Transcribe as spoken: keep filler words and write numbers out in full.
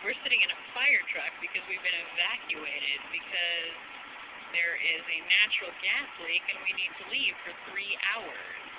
We're sitting in a fire truck because we've been evacuated because there is a natural gas leak and we need to leave for three hours.